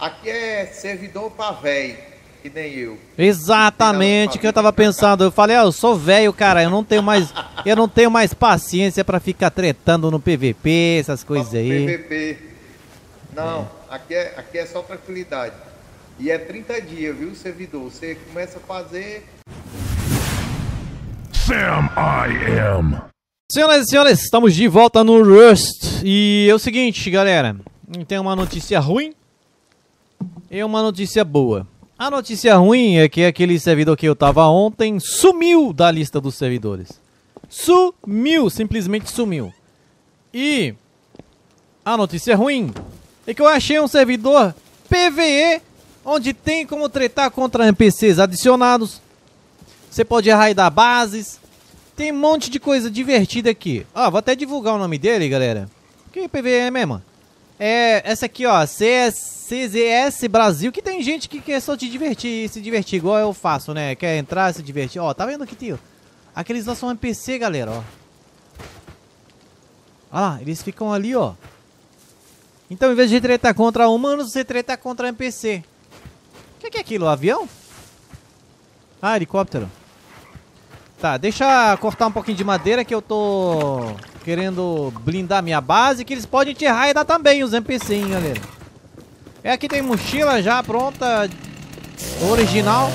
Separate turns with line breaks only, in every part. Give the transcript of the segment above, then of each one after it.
Aqui é servidor pra velho, que nem eu.
Exatamente o que eu tava pensando. Eu falei, eu sou velho, cara, eu não tenho mais paciência pra ficar tretando no PVP, essas coisas aí.
PVP. Não, aqui é só tranquilidade. E é 30 dias, viu, servidor? Você começa a fazer...
Sam I Am.
Senhoras e senhores, estamos de volta no Rust. E é o seguinte, galera. Tem uma notícia ruim e uma notícia boa. A notícia ruim é que aquele servidor que eu tava ontem sumiu da lista dos servidores. Sumiu, simplesmente sumiu. E a notícia ruim é que eu achei um servidor PvE onde tem como tretar contra NPCs adicionados. Você pode raidar bases. Tem um monte de coisa divertida aqui. Ó, vou até divulgar o nome dele, galera. Que PvE mesmo? É essa aqui, ó, CZS Brasil, que tem gente que quer só se divertir igual eu faço, né? Quer entrar, se divertir. Ó, tá vendo aqui, tio? Aqueles lá são NPC, galera, ó. Olha lá, eles ficam ali, ó. Então, em vez de tretar contra humanos, você treta contra NPC. O que é aquilo? Avião? Ah, helicóptero. Tá, deixa eu cortar um pouquinho de madeira que eu tô querendo blindar minha base, que eles podem te raidar também, os NPC, hein, galera. É, aqui tem mochila já pronta, original.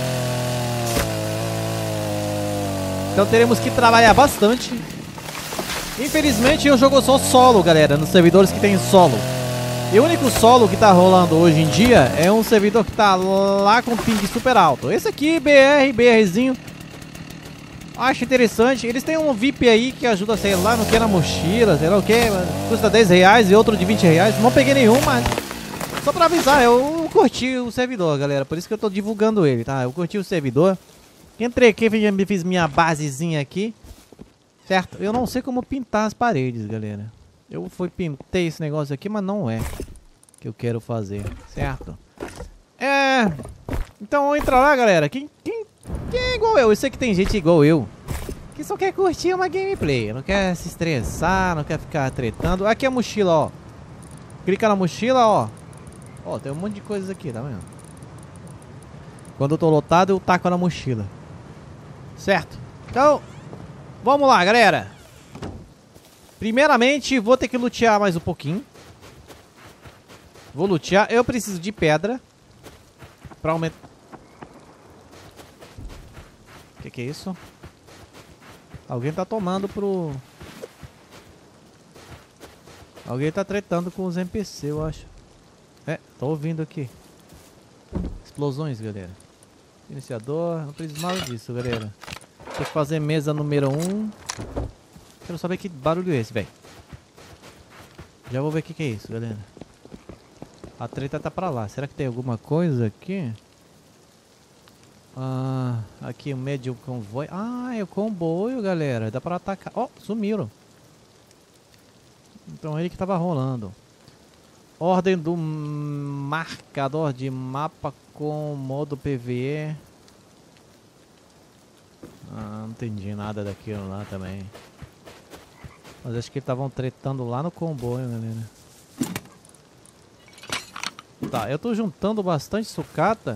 Então teremos que trabalhar bastante. Infelizmente eu jogo só solo, galera, nos servidores que tem solo. E o único solo que tá rolando hoje em dia é um servidor que tá lá com ping super alto. Esse aqui, BRzinho. Acho interessante. Eles têm um VIP aí que ajuda, sei lá, no que na mochila, sei lá o que. Custa 10 reais e outro de 20 reais. Não peguei nenhum, mas só pra avisar, eu curti o servidor, galera. Por isso que eu tô divulgando ele, tá? Eu curti o servidor. Entrei aqui, fiz minha basezinha aqui. Certo? Eu não sei como pintar as paredes, galera. Eu pintei esse negócio aqui, mas não é que eu quero fazer, certo? Então entra lá, galera. Quem é igual eu? Eu sei que tem gente igual eu que só quer curtir uma gameplay, não quer se estressar, não quer ficar tretando. Aqui é a mochila, ó. Clica na mochila, ó. Ó, tem um monte de coisas aqui, tá vendo? Quando eu tô lotado, eu taco na mochila. Certo? Então, vamos lá, galera. Primeiramente, vou ter que lutear mais um pouquinho. Vou lutear. Eu preciso de pedra pra aumentar. Que é isso? Alguém tá tomando pro... Alguém tá tretando com os NPC, eu acho. É, tô ouvindo aqui. Explosões, galera. Iniciador, não preciso nada disso, galera. Tem que fazer mesa número 1. Quero saber que barulho é esse, velho. Já vou ver o que é isso, galera. A treta tá pra lá. Será que tem alguma coisa aqui? Ah, aqui o médio convoio. Ah, é o comboio, galera. Dá pra atacar. Ó, sumiram. Então ele que tava rolando. Ordem do marcador de mapa com modo PvE. Ah, não entendi nada daquilo lá também. Mas acho que estavam tretando lá no comboio, galera. Tá, eu tô juntando bastante sucata.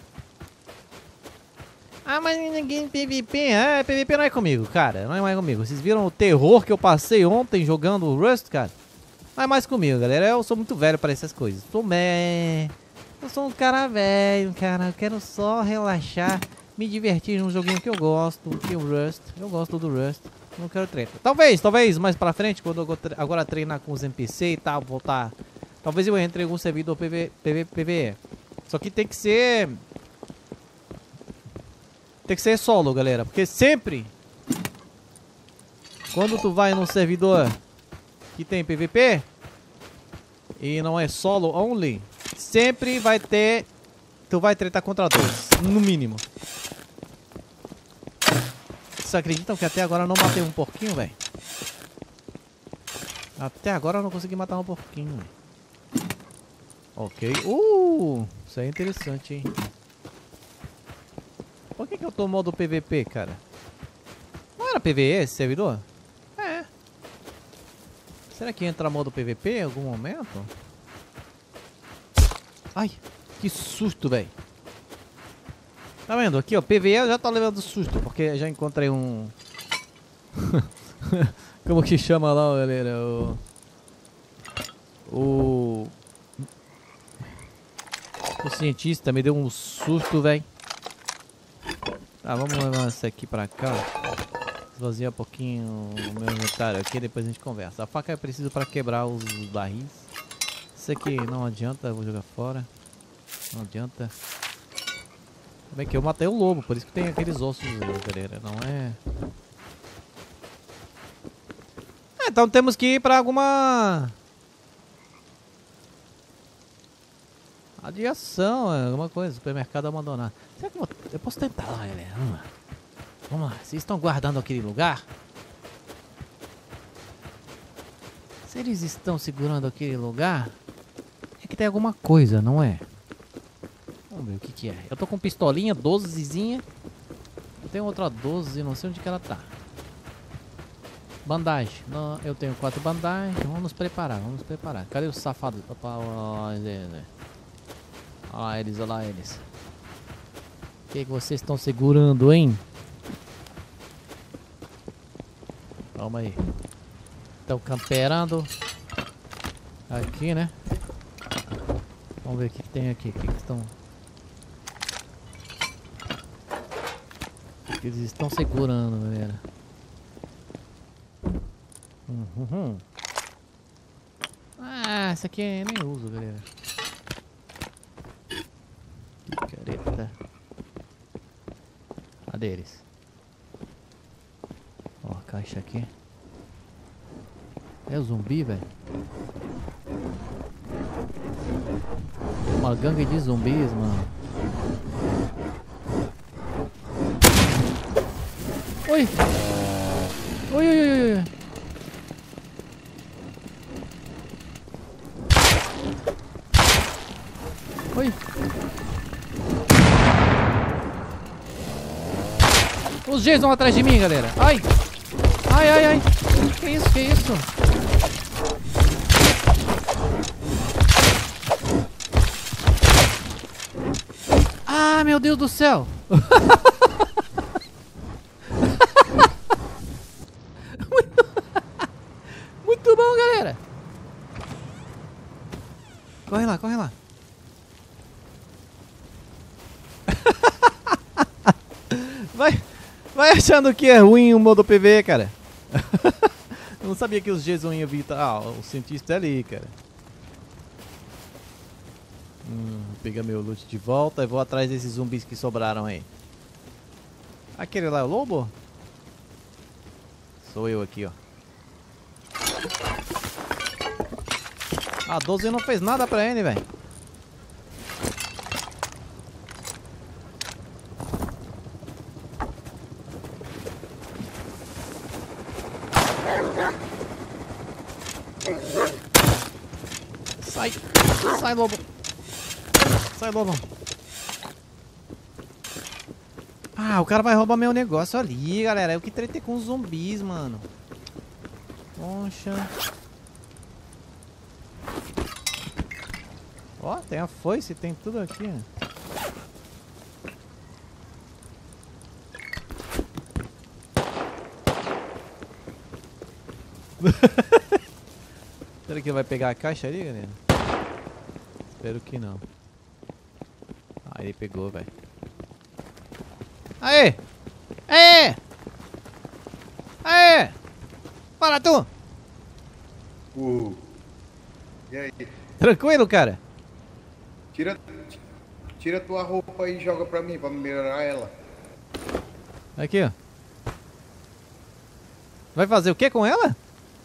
Ah, mas ninguém PVP. Ah, PVP não é comigo, cara. Não é mais comigo. Vocês viram o terror que eu passei ontem jogando Rust, cara? Não é mais comigo, galera. Eu sou muito velho para essas coisas. Eu sou um cara velho, cara. Eu quero só relaxar, me divertir num joguinho que eu gosto, que é o Rust. Eu gosto do Rust. Não quero treta. Talvez mais pra frente, quando eu agora treinar com os NPC e tal, voltar. Talvez eu entre em algum servidor PvE. Só que tem que ser... Tem que ser solo, galera. Porque sempre... Quando tu vai num servidor que tem PVP e não é solo only, sempre vai ter... Tu vai tretar contra dois, no mínimo. Vocês acreditam que até agora eu não matei um porquinho, velho? Até agora eu não consegui matar um porquinho, véio. Ok. Isso aí é interessante, hein? Por que eu tô no modo PVP, cara? Não era PVE esse servidor? É. Será que entra modo PVP em algum momento? Ai, que susto, velho. Tá vendo? Aqui, ó, PVE eu já tô levando susto, porque já encontrei um... Como que chama lá, galera? O cientista me deu um susto, velho. Tá, vamos levar essa aqui pra cá. Esvaziar um pouquinho o meu inventário aqui, depois a gente conversa. A faca é preciso pra quebrar os barris. Isso aqui não adianta, eu vou jogar fora. Não adianta. Bem que eu matei o lobo, por isso que tem aqueles ossos, galera. Não é... então temos que ir pra alguma... adiação, alguma coisa. Supermercado abandonado. Será que eu posso tentar lá, galera? Vamos lá. Vamos lá. Vocês estão guardando aquele lugar? Se eles estão segurando aquele lugar, é que tem alguma coisa, não é? Vamos ver o que que é. Eu tô com pistolinha, 12zinha. Eu tenho outra 12, não sei onde que ela tá. Bandagem. Não, eu tenho 4 bandagens. Vamos nos preparar, vamos nos preparar. Cadê os safados? Olha lá eles, olha lá eles. O que vocês estão segurando, hein? Calma aí. Estão camperando. Aqui, né? Vamos ver o que tem aqui. O que estão... O que eles estão segurando, galera? Ah, essa aqui eu nem uso, galera. Picareta. Cadê eles? Ó, a caixa aqui. É o zumbi, velho. Uma gangue de zumbis, mano. Oi! Oi, oi, oi, oi. Oi! Os Gs vão atrás de mim, galera. Ai! Ai, ai, ai! Que isso, que isso? Ah, meu Deus do céu! Muito bom, galera! Corre lá, corre lá. Vai achando que é ruim o modo PV, cara. Eu não sabia que os Gs iam evitar. Ah, o cientista é ali, cara. Vou pegar meu loot de volta e vou atrás desses zumbis que sobraram aí. Aquele lá é o lobo? Sou eu aqui, ó. A 12 não fez nada pra ele, velho. Sai! Sai, lobo! Sai, lobo! Ah, o cara vai roubar meu negócio ali, galera. Eu que tretei com os zumbis, mano. Poxa. Ó, tem a foice, tem tudo aqui, né? Será que vai pegar a caixa ali, galera? Espero que não. Ah, ele pegou, velho. Aê! Aê! Aê! Para tu!
E aí?
Tranquilo, cara?
Tira tua roupa aí e joga pra mim, pra melhorar ela.
Aqui, ó. Vai fazer o que com ela?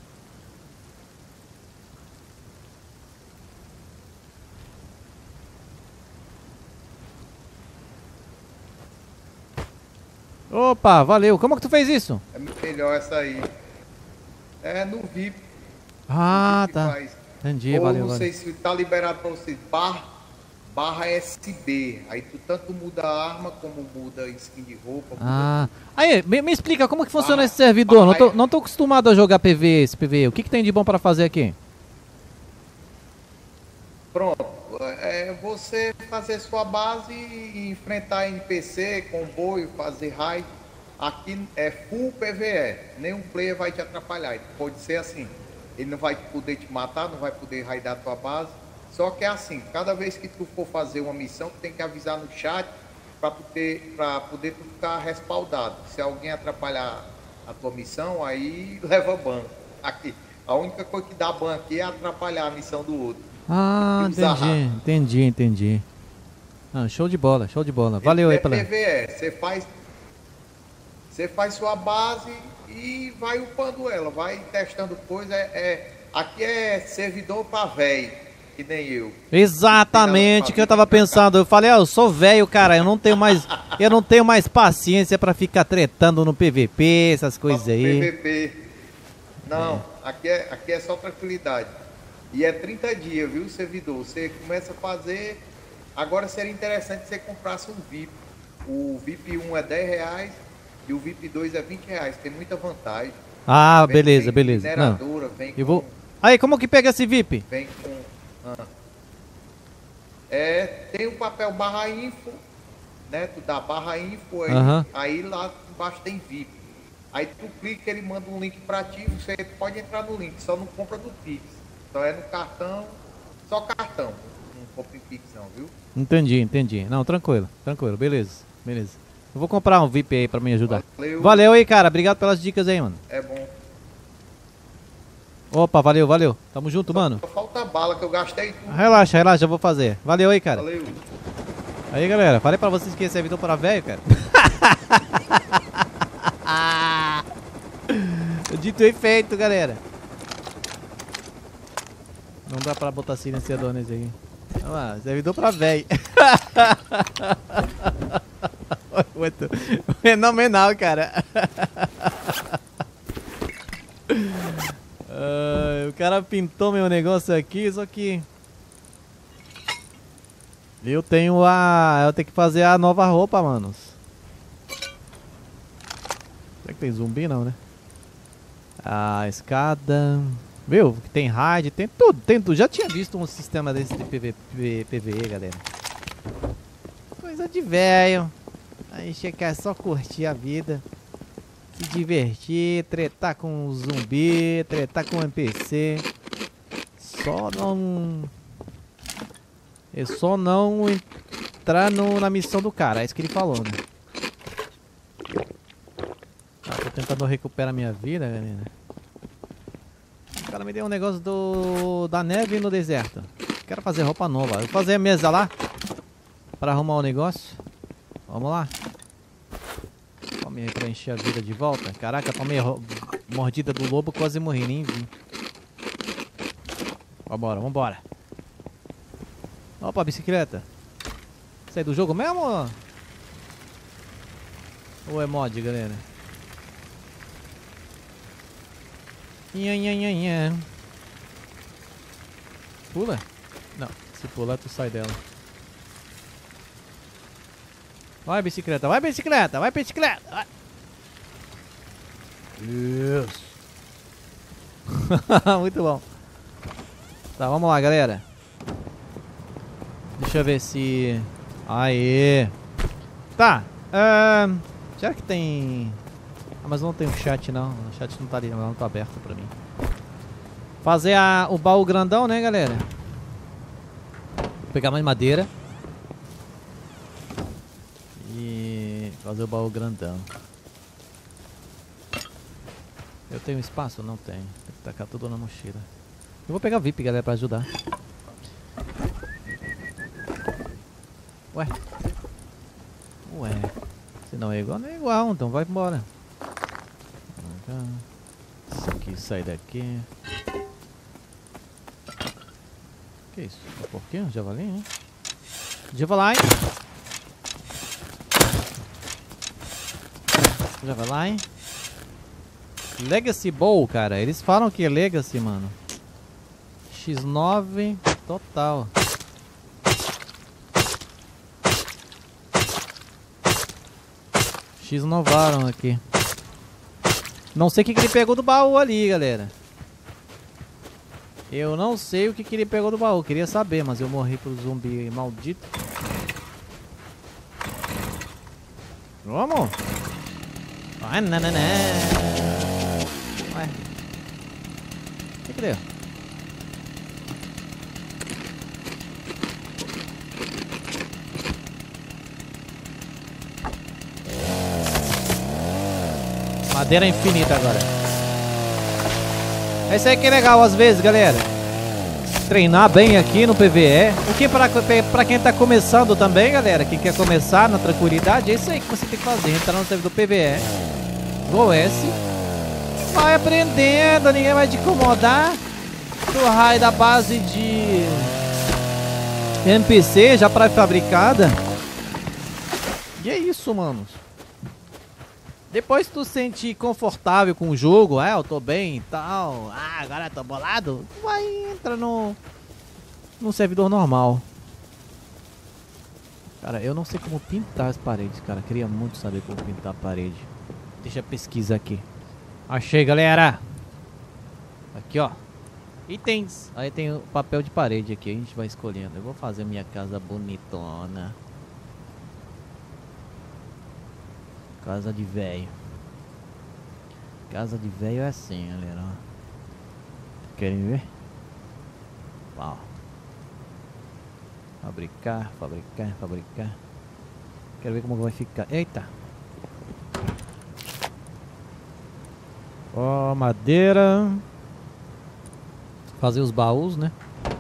Opa, valeu. Como que tu fez isso?
É melhor essa aí. É no VIP.
Ah,
no VIP
tá.
faz.
Entendi,
Ou
valeu,
não
valeu.
sei se tá liberado pra você. Barra SB. Aí tu tanto muda a arma como muda skin de roupa.
Ah. Aí, me explica como que funciona
Barra-
esse servidor.
barra-
Não tô acostumado a jogar PV, esse PV. O que tem de bom pra fazer aqui?
Pronto. é você fazer sua base e enfrentar NPC, comboio, fazer raid. Aqui é full PvE, nenhum player vai te atrapalhar. Pode ser assim, ele não vai poder te matar, não vai poder raidar a tua base. Só que é assim, cada vez que tu for fazer uma missão, tu tem que avisar no chat para poder tu ficar respaldado. Se alguém atrapalhar a tua missão, aí leva ban. Aqui, a única coisa que dá ban aqui é atrapalhar a missão do outro.
Ah, entendi. Ah, show de bola, show de bola. Valeu aí,
pela PvE, você faz sua base e vai upando ela, vai testando coisa. Aqui é servidor pra velho, que nem eu.
Exatamente o que eu tava pensando. Eu falei, eu sou velho, cara, eu não tenho mais paciência pra ficar tretando no PVP, essas coisas aí.
PVP. Não, aqui é só tranquilidade. E é 30 dias, viu, servidor? Você começa a fazer. Agora seria interessante você comprasse um VIP. O VIP 1 é R$10 e o VIP 2 é R$20. Tem muita vantagem.
Ah, beleza.
Mineradora, vem com...
Eu vou... Aí, como que pega esse VIP?
Vem com... tem o papel /info, né? Tu dá /info aí, aí lá embaixo tem VIP. Aí tu clica, ele manda um link pra ti, você pode entrar no link, só não compra do Pix. Só é no cartão, só cartão. Não compra em Pix não, viu?
Entendi. Não, tranquilo, beleza. Eu vou comprar um VIP aí pra me ajudar. Valeu aí, cara, obrigado pelas dicas aí, mano.
É bom.
Opa, valeu. Tamo junto, mano.
Só falta bala que eu gastei tudo.
Relaxa, eu vou fazer. Valeu aí, cara.
Valeu.
Aí, galera, falei pra vocês que esse é servidor para velho, cara. Dito e feito, galera. Não dá pra botar silenciador nesse aqui. Olha lá, servidor pra velho. Muito fenomenal, cara. O cara pintou meu negócio aqui, só que eu tenho que fazer a nova roupa, manos. Será que tem zumbi não, né? A escada. Viu? Tem raid, tem tudo. Já tinha visto um sistema desse de PvE, galera. Coisa de velho. Aí quer só curtir a vida. Se divertir, tretar com zumbi, tretar com NPC. É só não entrar na missão do cara, é isso que ele falou, né? Tô tentando recuperar minha vida, galera. O cara me deu um negócio da neve no deserto. Quero fazer roupa nova. Eu vou fazer a mesa lá pra arrumar o negócio. Vamos lá. Pra encher a vida de volta. Caraca, tomei mordida do lobo, quase morri, nem vi. Vambora. Opa, bicicleta. Isso aí do jogo mesmo ou é mod, galera? Pula? Não, se pular tu sai dela. Vai bicicleta. Vai. Isso. Muito bom. Tá, vamos lá, galera. Deixa eu ver se... Aê. Tá. Será que tem... mas não tem um chat, não. O chat não tá ali, não tá aberto pra mim. Fazer o baú grandão, né, galera? Vou pegar mais madeira. E fazer o baú grandão. Eu tenho espaço? Não tenho. Tem que tacar tudo na mochila. Eu vou pegar VIP, galera, pra ajudar. Ué. Se não é igual, não é igual. Então vai embora. Isso aqui sai daqui. Que isso? É porquinho? Javali, hein? Javali. Javali. Legacy Bowl, cara. Eles falam que é Legacy, mano. X9 total. X novaram aqui. Não sei o que ele pegou do baú ali, galera. Eu não sei o que ele pegou do baú. Queria saber, mas eu morri pro zumbi maldito. Vamos? Ai, não. Ué. O que deu? Madeira infinita agora. É isso aí que é legal às vezes, galera. Treinar bem aqui no PvE. O que pra quem tá começando também, galera, quem quer começar na tranquilidade, é isso aí que você tem que fazer. Entrar no servidor PvE, Go S, vai aprendendo, ninguém vai te incomodar. Do raio da base de NPC já pré-fabricada. E é isso, manos. Depois que tu se sentir confortável com o jogo, eu tô bem e tal, agora eu tô bolado, tu vai entrar no servidor normal. Cara, eu não sei como pintar as paredes, cara, queria muito saber como pintar a parede. Deixa eu pesquisar aqui. Achei, galera. Aqui, ó. Itens. Aí tem o papel de parede aqui, a gente vai escolhendo. Eu vou fazer minha casa bonitona. Casa de velho. Casa de velho é assim, galera. Querem ver? Uau. Fabricar. Quero ver como vai ficar. Eita. Ó, madeira. Fazer os baús, né?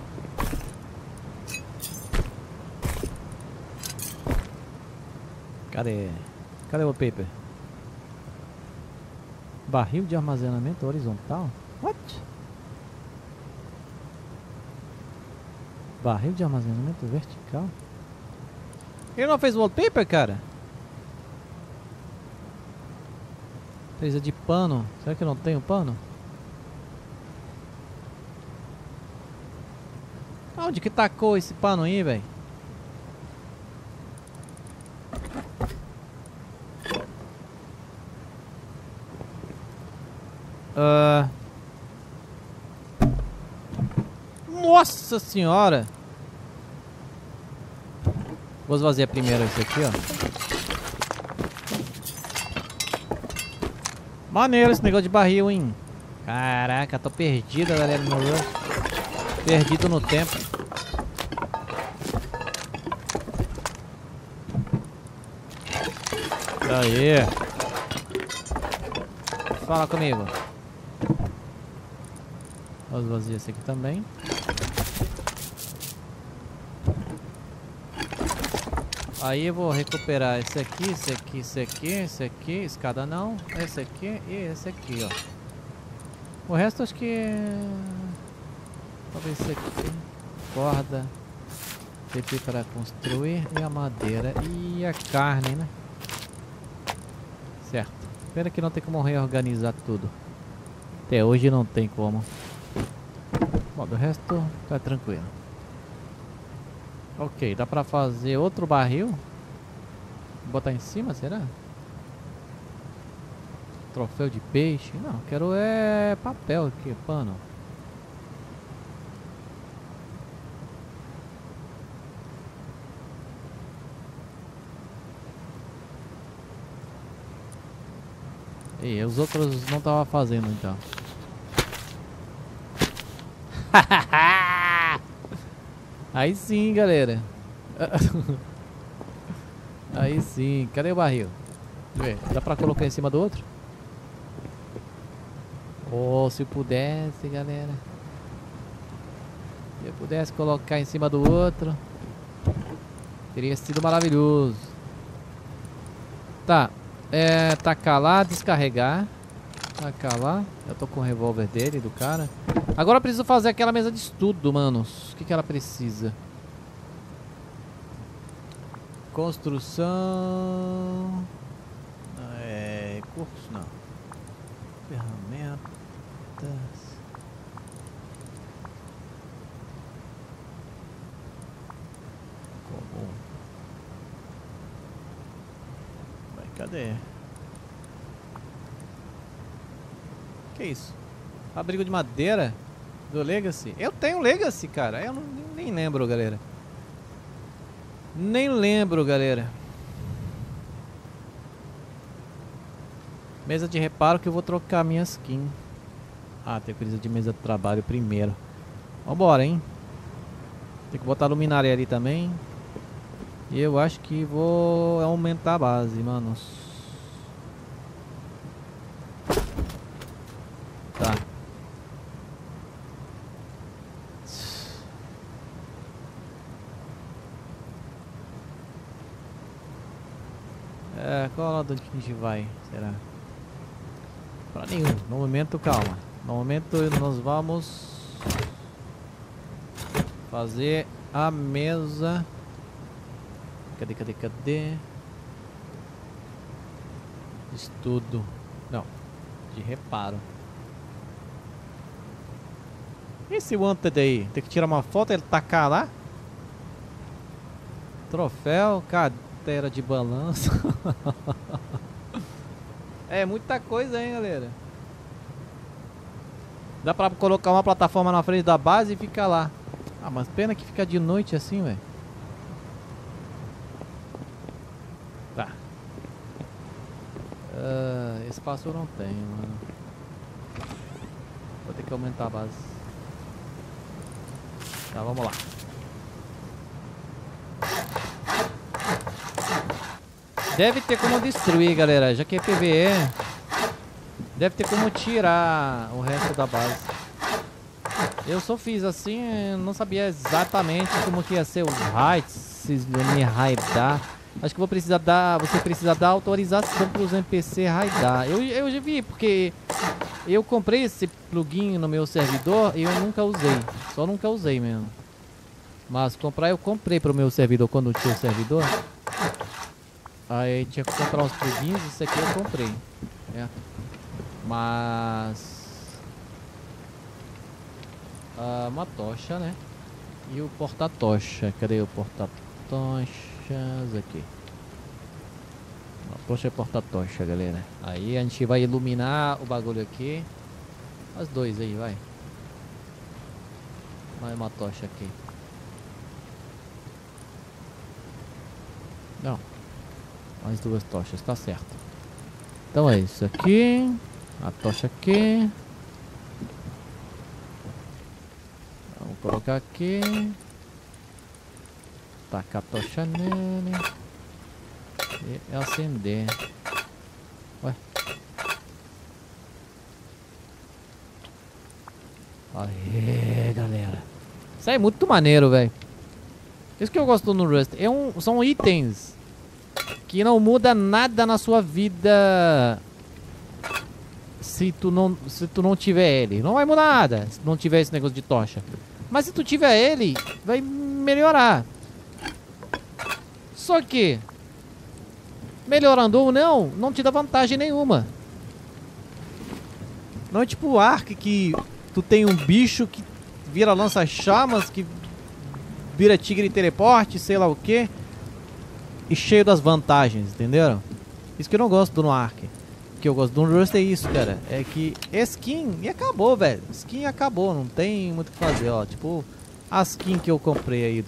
Cadê o paper? Barril de armazenamento horizontal? What? Barril de armazenamento vertical? Ele não fez wallpaper, cara? Precisa de pano. Será que eu não tenho pano? Onde que tacou esse pano aí, velho? Nossa senhora! Vou esvaziar primeiro esse aqui, ó. Maneiro esse negócio de barril, hein? Caraca, tô perdida, galera, no Rush. Perdido no tempo. Aí. Fala comigo. Vou esvaziar esse aqui também. Aí eu vou recuperar esse aqui, esse aqui, esse aqui, esse aqui, escada não, esse aqui e esse aqui, ó. O resto acho que... Talvez esse aqui, corda, TP para construir e a madeira e a carne, né? Certo. Pena que não tem como reorganizar tudo. Até hoje não tem como. Bom, do resto tá tranquilo. Ok, dá pra fazer outro barril? Botar em cima, será? Troféu de peixe? Não, quero papel aqui, pano. E os outros não tava fazendo então. Aí sim, galera. Aí sim. Cadê o barril? Deixa eu ver. Dá pra colocar em cima do outro? Oh, se pudesse, galera. Se eu pudesse colocar em cima do outro, teria sido maravilhoso. Tá. Tacar lá, descarregar. Tacar lá. Eu tô com o revólver dele, do cara. Agora eu preciso fazer aquela mesa de estudo, manos. O que ela precisa? Construção. Curso não. Ferramentas. Comum. Cadê? Que isso? Abrigo de madeira? Do Legacy? Eu tenho Legacy, cara. Eu nem lembro, galera. Nem lembro, galera. Mesa de reparo que eu vou trocar minha skin. Ah, tem coisa de mesa de trabalho primeiro. Vambora, hein? Tem que botar a luminária ali também. E eu acho que vou aumentar a base, manos. Tá. Qual lado que a gente vai? Será? Pra nenhum. No momento, calma. No momento nós vamos fazer a mesa. Cadê? Estudo. Não. De reparo. Esse Wanted aí? Tem que tirar uma foto e ele tacar lá? Troféu, cadeira de balanço. É muita coisa, hein, galera. Dá pra colocar uma plataforma na frente da base e ficar lá. Ah, mas pena que fica de noite assim, velho. Tá. Espaço eu não tenho, mano. Vou ter que aumentar a base. Tá, vamos lá. Deve ter como destruir, galera. Já que é PvE, deve ter como tirar o resto da base. Eu só fiz assim, não sabia exatamente como que ia ser os raids, se me raidar. Acho que vou precisar dar, você precisa dar autorização para os NPC raidar. Eu já vi, porque eu comprei esse plugin no meu servidor e eu nunca usei. Só nunca usei mesmo. Mas comprar eu comprei para o meu servidor quando tinha o servidor. Aí tinha que comprar uns plugins, isso aqui eu comprei. É. Mas... uma tocha, né? E o porta-tocha. Cadê o porta-tochas? Aqui. Uma tocha e porta-tocha, galera. Aí a gente vai iluminar o bagulho aqui. As dois aí, vai. Mais uma tocha aqui. Não. Mais duas tochas, tá certo. Então é isso aqui. A tocha aqui. Vamos colocar aqui. Tacar a tocha nele. E acender. Ué. Aê, galera. Isso aí é muito maneiro, velho. Isso que eu gosto no Rust. São itens que não muda nada na sua vida se tu não tiver ele. Não vai mudar nada se não tiver esse negócio de tocha. Mas se tu tiver ele, vai melhorar. Só que, melhorando ou não te dá vantagem nenhuma. Não é tipo o Ark que tu tem um bicho que vira lança-chamas, que vira tigre teleporte, sei lá o que. E cheio das vantagens, entenderam? Isso que eu não gosto do Ark. O que eu gosto do Rust é isso, cara. É que skin, e acabou, velho. Skin acabou, não tem muito o que fazer, ó. Tipo, a skin que eu comprei aí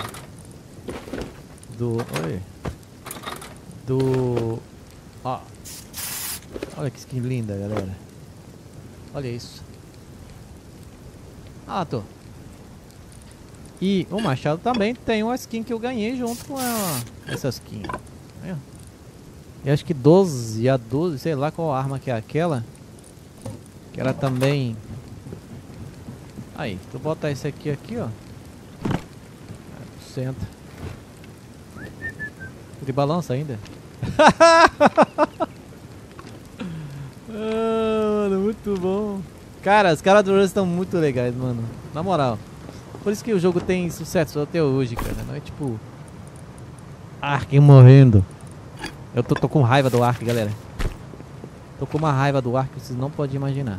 ó. Olha que skin linda, galera. Olha isso. Ah, tô. E o machado também tem uma skin que eu ganhei junto com essa skin. Eu acho que 12, a 12, sei lá qual arma que é aquela. Que ela também... Aí, tu bota esse aqui, ó. Senta. De balança ainda. Mano, muito bom. Cara, os caras do Rust estão muito legais, mano. Na moral. Por isso que o jogo tem sucesso até hoje, cara. Não é tipo... Ark morrendo. Eu tô com raiva do Ark, galera. Tô com uma raiva do Ark que vocês não podem imaginar.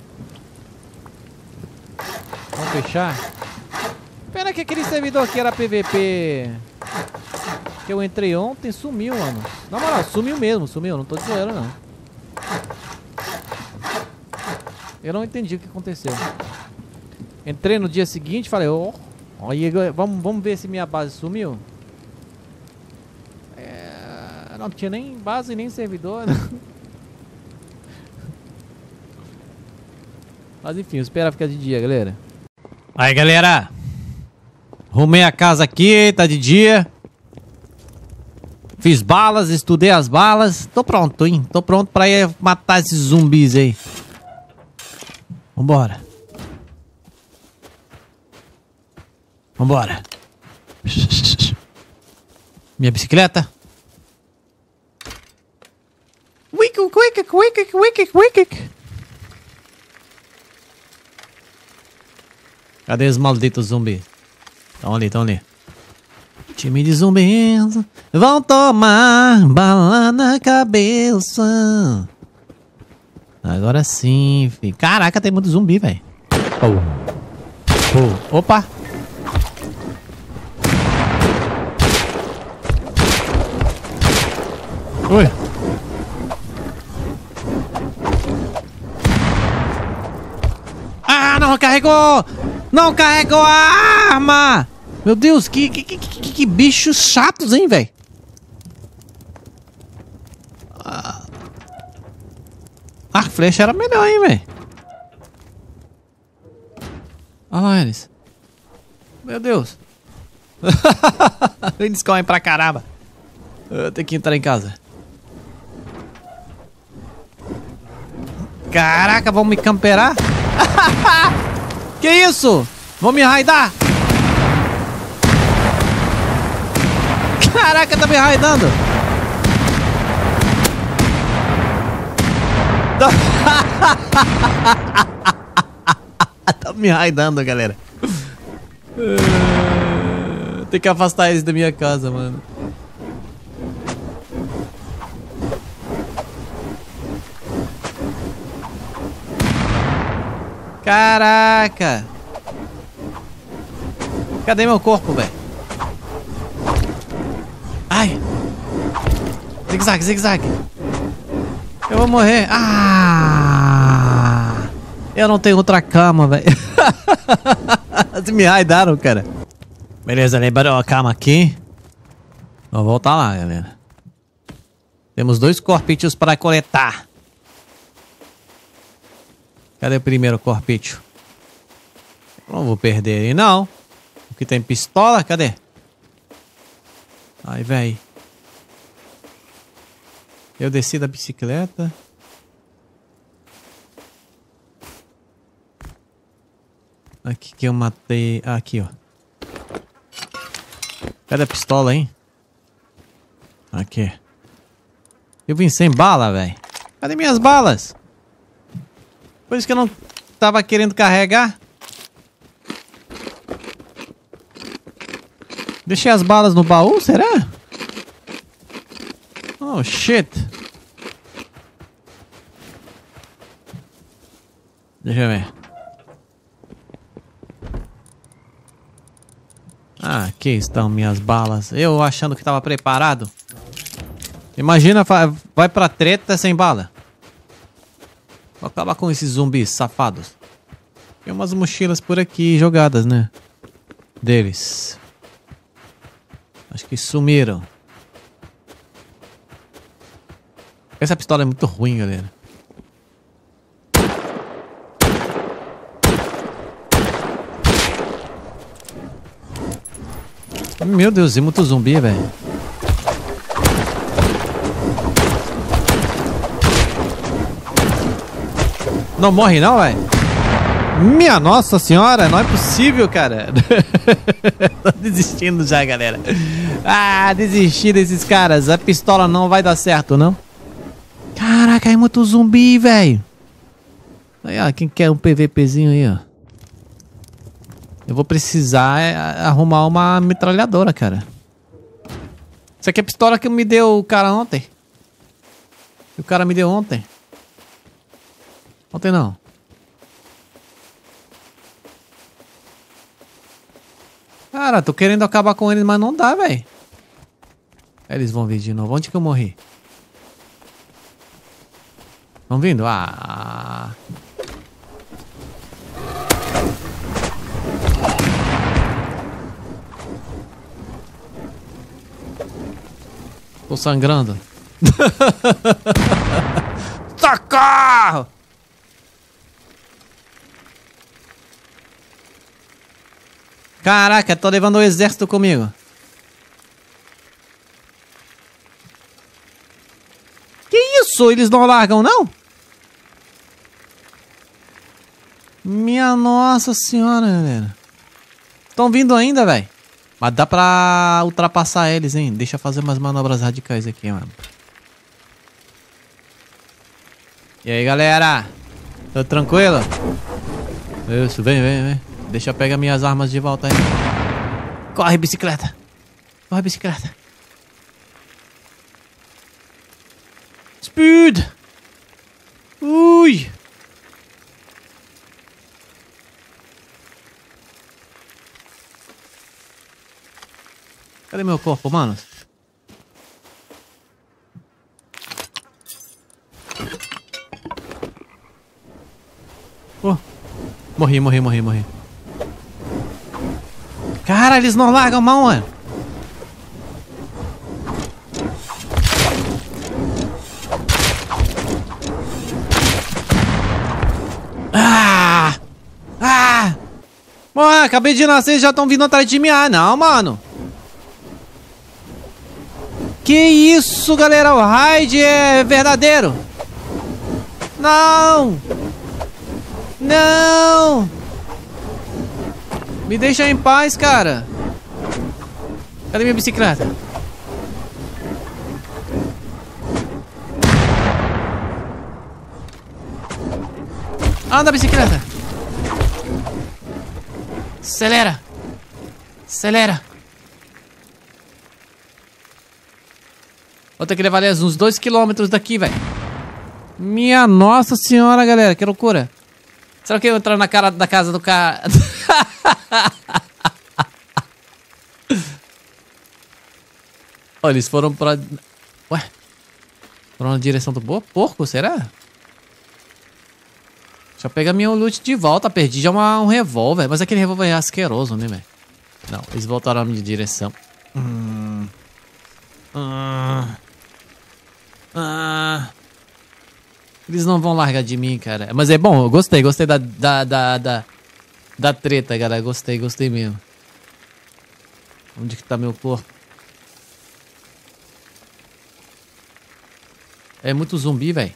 Vamos fechar? Pena que aquele servidor aqui era PVP que eu entrei ontem, sumiu, mano. Na moral, sumiu mesmo, sumiu. Não tô de zoeira, não. Eu não entendi o que aconteceu. Entrei no dia seguinte, falei, ó, vamos ver se minha base sumiu. Não tinha nem base, nem servidor. Mas enfim, espera ficar de dia, galera. Aí, galera. Arrumei a casa aqui, tá de dia. Fiz balas, estudei as balas. Tô pronto, hein? Tô pronto pra ir matar esses zumbis aí. Vambora. Vambora. Minha bicicleta. Wick. Cadê os malditos zumbis? Estão ali. Time de zumbis vão tomar bala na cabeça. Agora sim, filho. Caraca, tem muito zumbi, velho. Opa. Oi. Ah, não carregou! Não carregou a arma! Meu Deus, que bichos chatos, hein, velho? A flecha era melhor, hein, velho? Olha lá eles. Meu Deus. Eles correm pra caramba. Eu tenho que entrar em casa. Caraca, vão me camperar? Que isso? Vão me raidar? Caraca, tá me raidando. Tá me raidando, galera. Tem que afastar eles da minha casa, mano. Caraca! Cadê meu corpo, velho? Ai! Zigue-zague. Eu vou morrer. Ah! Eu não tenho outra cama, velho. Eles me raidaram, cara. Beleza, liberou a cama aqui. Vou voltar lá, galera. Temos 2 corpítios para coletar. Cadê o primeiro corpício? Não vou perder ele, não. O que tem pistola? Cadê? Ai, véi. Eu desci da bicicleta. Aqui que eu matei. Ah, aqui, ó. Cadê a pistola, hein? Aqui. Eu vim sem bala, velho. Cadê minhas balas? Por isso que eu não tava querendo carregar. Deixei as balas no baú, será? Oh, shit. Deixa eu ver. Ah, aqui estão minhas balas. Eu achando que tava preparado. Imagina, vai pra treta sem bala. Vou acabar com esses zumbis safados. Tem umas mochilas por aqui jogadas, né? Deles. Acho que sumiram. Essa pistola é muito ruim, galera. Meu Deus, é muito zumbi, velho. Não morre não, velho? Minha nossa senhora, não é possível, cara. Tô desistindo já, galera. Ah, desisti desses caras. A pistola não vai dar certo, não? Caraca, é muito zumbi, velho. Aí, ó, quem quer um PVPzinho aí, ó? Eu vou precisar arrumar uma metralhadora, cara. Isso aqui é a pistola que me deu o cara ontem. O cara me deu ontem. Ontem não. Cara, tô querendo acabar com eles, mas não dá, velho. Eles vão vir de novo. Onde que eu morri? Vão vindo? Ah. Tô sangrando. Socorro! Caraca, tô levando o exército comigo. Que isso? Eles não largam, não? Minha nossa senhora, galera. Estão vindo ainda, velho. Mas dá pra ultrapassar eles, hein? Deixa eu fazer umas manobras radicais aqui, mano. E aí, galera? Tudo tranquilo? Isso, vem, vem, vem. Deixa eu pegar minhas armas de volta aí. Corre, bicicleta. Corre, bicicleta. Speed. Ui. Cadê meu corpo, mano? Oh. Morri. Cara, eles não largam a mão, mano. Mano, acabei de nascer e já estão vindo atrás de mim. Ah, não, mano. Que isso, galera? O raid é verdadeiro. Não. Não. Me deixa em paz, cara. Cadê minha bicicleta? Anda, bicicleta. Acelera. Acelera. Vou ter que levar uns 2 km daqui, velho. Minha nossa senhora, galera. Que loucura. Será que eu entrar na cara da casa do cara? Olha, eles foram pra... Ué? Foram na direção do porco, será? Deixa eu pegar meu loot de volta. Perdi já um revólver. Mas aquele revólver é asqueroso, né, velho? Não, eles voltaram a minha direção. Eles não vão largar de mim, cara. Mas é bom, eu gostei da treta, galera. Gostei mesmo. Onde que tá meu corpo? É muito zumbi, velho.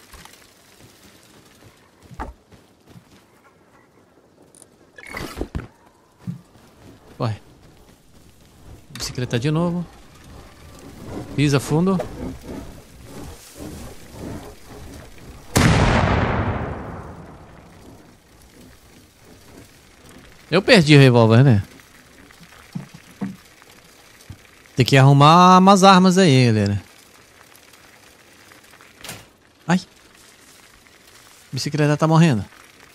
Corre. Bicicleta de novo. Pisa fundo. Eu perdi o revólver, né? Tem que arrumar umas armas aí, galera. Ai. A bicicleta tá morrendo.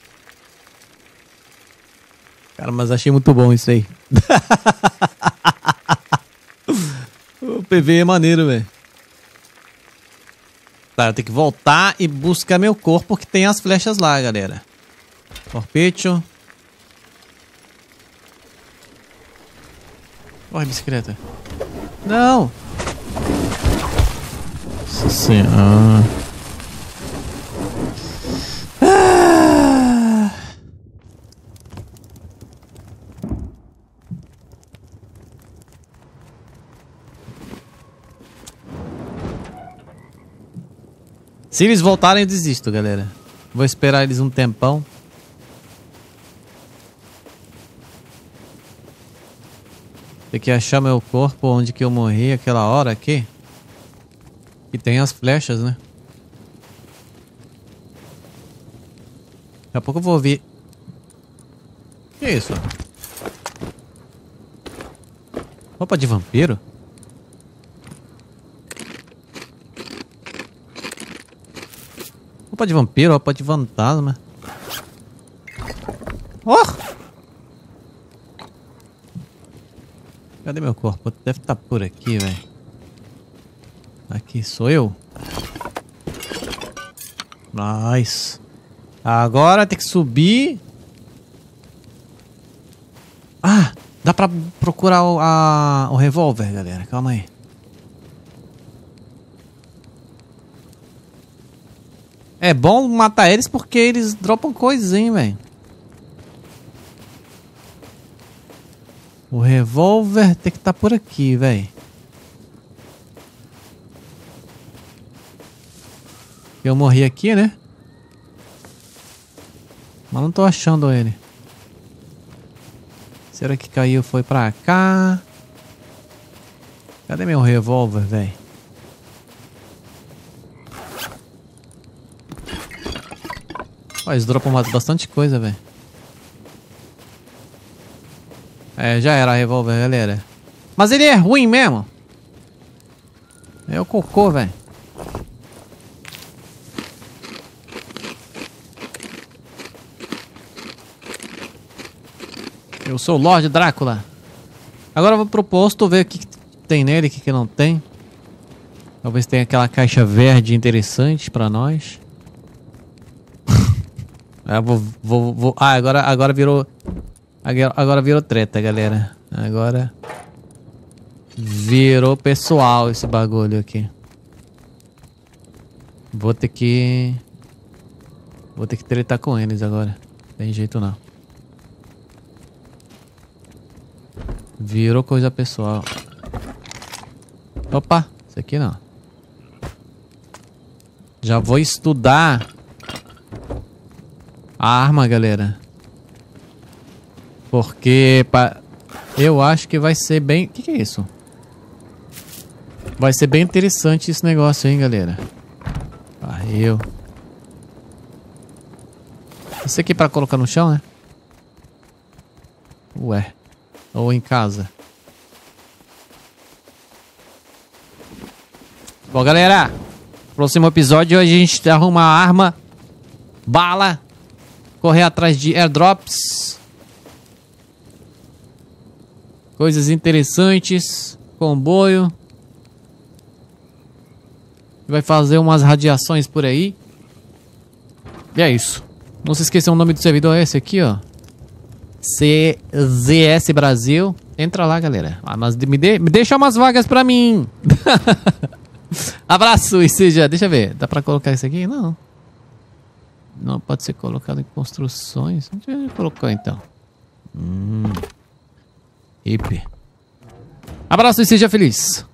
Cara, mas achei muito bom isso aí. O PV é maneiro, velho. Tá, eu tenho que voltar e buscar meu corpo que tem as flechas lá, galera. Corpecho. Corre, bicicleta. Não! Nossa senhora. Se eles voltarem, eu desisto, galera. Vou esperar eles um tempão. Tem que achar meu corpo onde que eu morri aquela hora aqui. E tem as flechas, né? Daqui a pouco eu vou ouvir. Que isso? Roupa de vampiro? Roupa de vampiro, roupa de fantasma. Oh! Cadê meu corpo? Deve estar por aqui, velho. Aqui sou eu. Nice. Agora tem que subir. Ah, dá pra procurar o revólver, galera. Calma aí. É bom matar eles porque eles dropam coisas, hein, velho. O revólver tem que estar por aqui, velho. Eu morri aqui, né? Mas não tô achando ele. Será que caiu? Foi pra cá? Cadê meu revólver, velho? Ó, eles dropam bastante coisa, velho. É, já era revólver, galera. Mas ele é ruim mesmo. É o cocô, velho. Eu sou o Lorde Drácula. Agora eu vou pro posto ver o que tem nele, o que não tem. Talvez tenha aquela caixa verde interessante pra nós. Ah, agora virou... Agora virou treta, galera. Agora... virou pessoal esse bagulho aqui. Vou ter que tretar com eles agora. Não tem jeito não. Virou coisa pessoal. Opa, isso aqui não. Já vou estudar a arma, galera. Porque eu acho que vai ser bem... O que é isso? Vai ser bem interessante esse negócio, hein, galera. Valeu. Isso aqui pra colocar no chão, né? Ué. Ou em casa. Bom, galera. Próximo episódio a gente arruma arma, bala, correr atrás de airdrops, coisas interessantes, comboio. Vai fazer umas radiações por aí. E é isso. Não se esqueçam, o nome do servidor é esse aqui, ó. CZS Brasil. Entra lá, galera. Ah, mas me deixa umas vagas pra mim. Abraço e seja... Deixa eu ver. Dá pra colocar isso aqui? Não. Não pode ser colocado em construções. Onde ele colocou então? Hip. Abraço e seja feliz.